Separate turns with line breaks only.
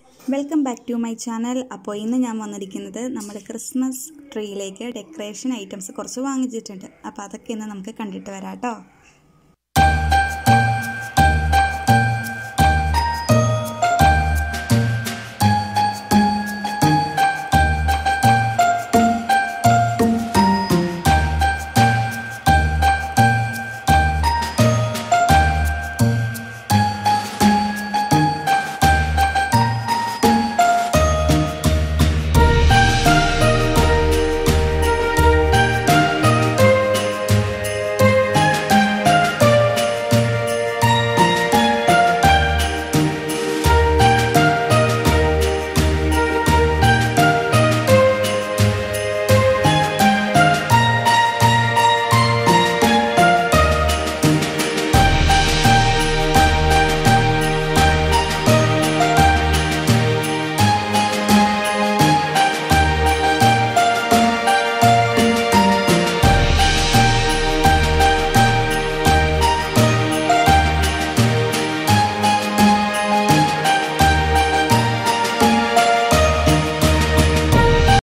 Welcome back to my channel. അപ്പോൾ ഇന്ന് ഞാൻ വന്നിരിക്കുന്നത് നമ്മുടെ ക്രിസ്മസ് ട്രീയിലേക്ക് ഡെക്കറേഷൻ ഐറ്റംസ് കുറച്ച് വാങ്ങിച്ചിട്ടുണ്ട്. അപ്പോൾ അതൊക്കെ ഇന്ന് നമുക്ക് കണ്ടിട്ട് വരാം കേട്ടോ.